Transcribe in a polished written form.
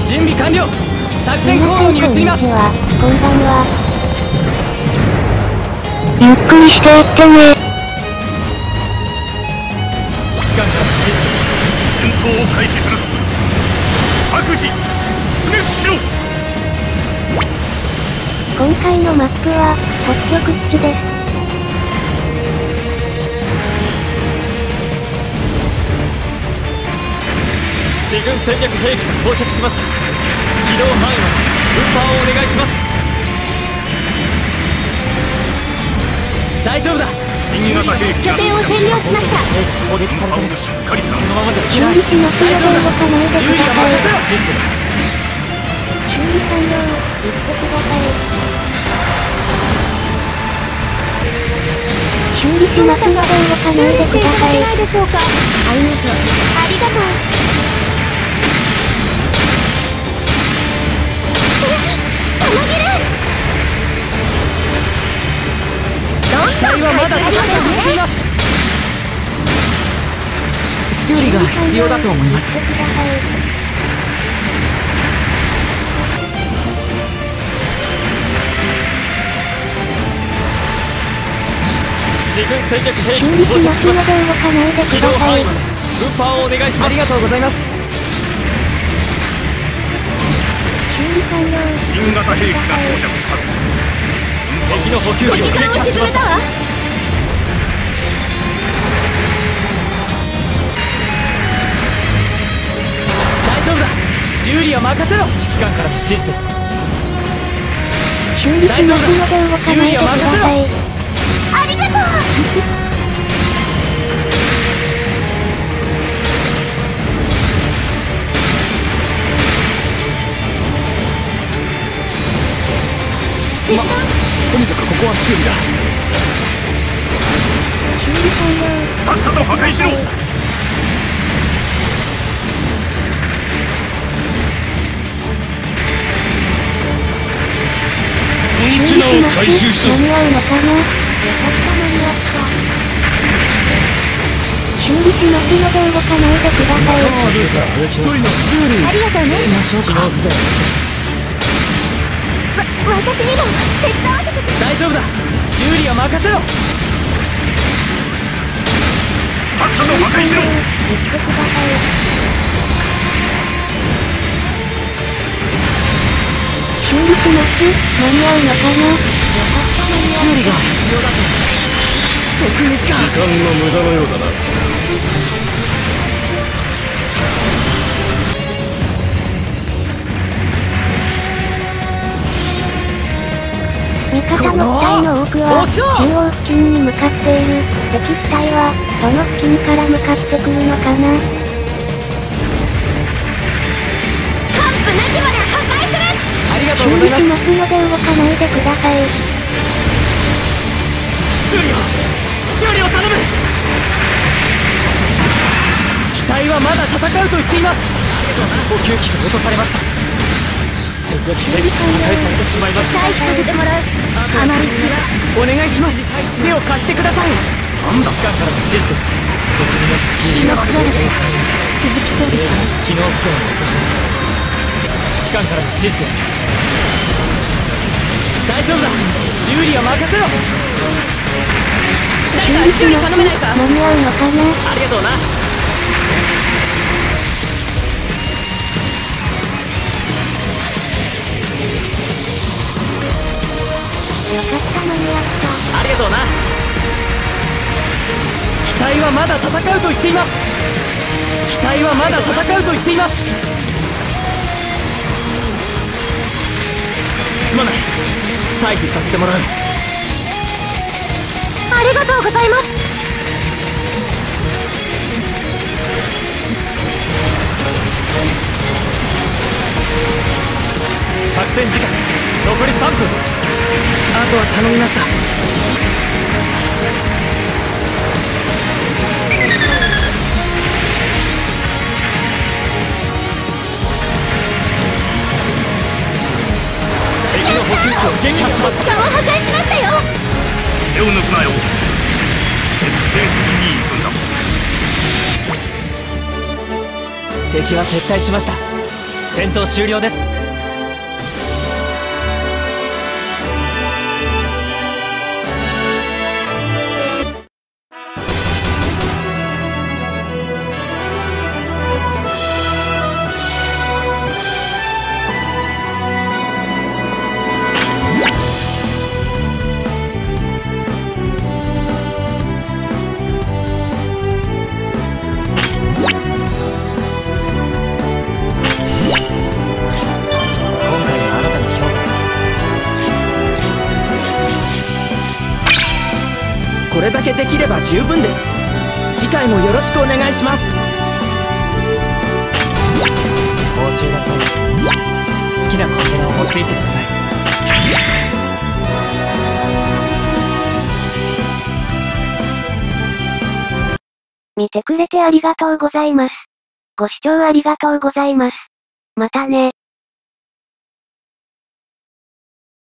準備完了。作戦行動に移ります。 こんばんは。ゆっくりしていってね。 指揮官から指示です。 戦闘を開始するぞ。各自出撃しろ。 今回のマップは北極地です。 自軍戦略兵器が到着しました。機動範囲まで運搬をお願いします。大丈夫だ。 新型兵器拠点を占領しました。 攻撃されてる。 しっかりとこのままじゃいけない。 修理機の大丈夫だ。修理は任せろ。指示です。 修理完了。言ってください。修理しますので動かない修理でください。 していただけないでしょうか。ありがとう。ありがとう。玉切れ。 機体はまだ戦っています。修理が必要だと思います。 言ってください。 自軍戦略兵器修理が到着ししますのました。 で動かないで機ください。 動範囲まで運搬をお願いします。ありがとうございます。 修理完了。 新型兵器が到着したぞ。 敵の補給機を敵艦を撃破しました。 沈めたわ。 大丈夫だ。修理は任せろ。指揮官からの指示です。 修理しますので動かないでください。 ありがとう。 とにかくここは修理だ。 修理完了。 さっさと破壊しろ。コンテナを回収したぞ。 間に合うのかな。よかった間に合った。修理しますので動かないでください。 一人の修理ありがとうね。 しましょうか。機能不全を起こして私にも手伝わせて。 大丈夫だ。修理は任せろ。 さっさと破壊しろ。 言ってください。修理します。間に合うのかな。よかった間に合った。 修理が必要だと。直撃か。 時間の無駄のようだな。 味方の機体の多くは中央付近に向かっている。敵機体はどの付近から向かってくるのかな。 完膚なきまで破壊する。 ありがとう修理ございます。 しますので動かないでください。 修理を頼む。機体はまだ戦うと言っています。補給機が落とされました。戦略兵器が破壊されてしまいました。 退避させてもらう。あまり気が。 お願いします。手を貸してください。なんだ。指揮官からの指示です。敵の隙気がしばらく続きそうですね。 機能不全を起こしています。指揮官からの指示です。大丈夫だ。修理は任せろ。 誰か修理頼めないか。 間に合うのかな。 ありがとうな。 よかった間に合った。 ありがとうな。機体はまだ戦うと言っています。機体はまだ戦うと言っています。すまない。退避させてもらう。 ありがとうございます。 作戦時間残り3分。あとは頼みました。敵の補給機を撃破しました。 機関を破壊しましたよ。 手を抜くなよ。徹底的に行くんだ。 敵は撤退しました。 戦闘終了です。 これだけできれば十分です。次回もよろしくお願いします。 報酬だそうです。好きなコンテナを持って行ってください。 見てくれてありがとうございます。ご視聴ありがとうございます。またね。